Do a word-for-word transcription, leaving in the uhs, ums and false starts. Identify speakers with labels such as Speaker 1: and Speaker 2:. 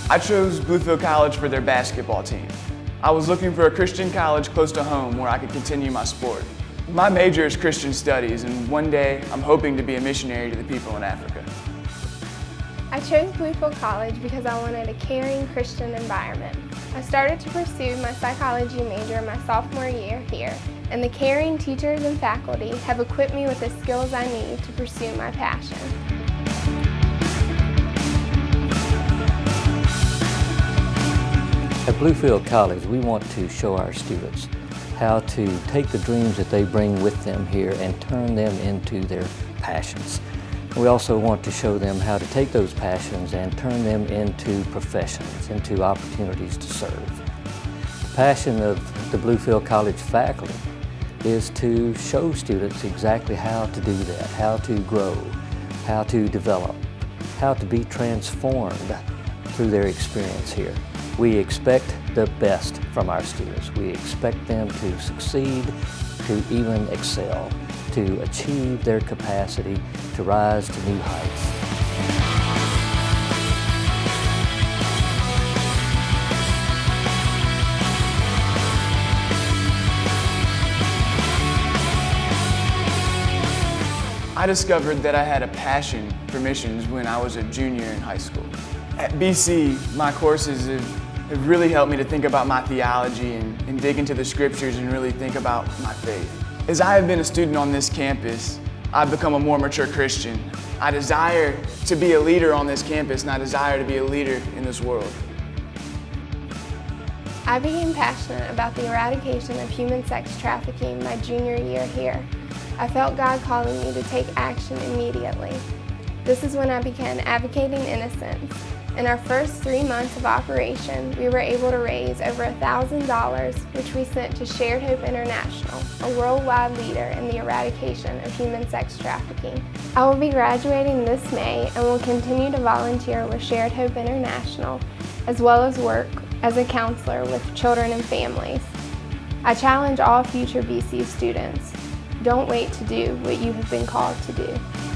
Speaker 1: I chose Bluefield College for their basketball team. I was looking for a Christian college close to home where I could continue my sport. My major is Christian studies, and one day I'm hoping to be a missionary to the people in Africa.
Speaker 2: I chose Bluefield College because I wanted a caring Christian environment. I started to pursue my psychology major my sophomore year here, and the caring teachers and faculty have equipped me with the skills I need to pursue my passion.
Speaker 3: At Bluefield College, we want to show our students how to take the dreams that they bring with them here and turn them into their passions. We also want to show them how to take those passions and turn them into professions, into opportunities to serve. The passion of the Bluefield College faculty is to show students exactly how to do that, how to grow, how to develop, how to be transformed through their experience here. We expect the best from our students. We expect them to succeed, to even excel, to achieve their capacity to rise to new heights.
Speaker 1: I discovered that I had a passion for missions when I was a junior in high school. At B C, my courses have, have really helped me to think about my theology and, and dig into the scriptures and really think about my faith. As I have been a student on this campus, I've become a more mature Christian. I desire to be a leader on this campus, and I desire to be a leader in this world.
Speaker 2: I became passionate about the eradication of human sex trafficking my junior year here. I felt God calling me to take action immediately. This is when I began advocating innocence. In our first three months of operation, we were able to raise over one thousand dollars, which we sent to Shared Hope International, a worldwide leader in the eradication of human sex trafficking. I will be graduating this May and will continue to volunteer with Shared Hope International, as well as work as a counselor with children and families. I challenge all future B C students, don't wait to do what you have been called to do.